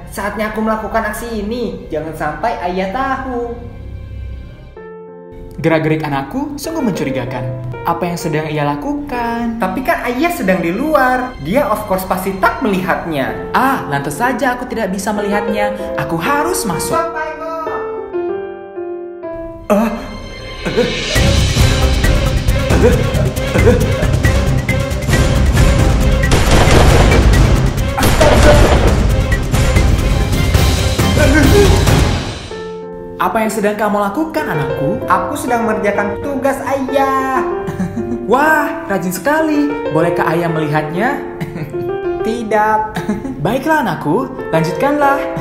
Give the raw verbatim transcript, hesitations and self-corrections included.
saatnya aku melakukan aksi ini. Jangan sampai ayah tahu. Gerak-gerik anakku sungguh mencurigakan. Apa yang sedang ia lakukan? Tapi kan ayah sedang di luar. Dia of course pasti tak melihatnya. Ah, lantas saja aku tidak bisa melihatnya. Aku harus masuk. Ah. Apa yang sedang kamu lakukan, anakku? Aku sedang mengerjakan tugas ayah. Wah, rajin sekali. Bolehkah ayah melihatnya? Tidak. Baiklah, anakku. Lanjutkanlah.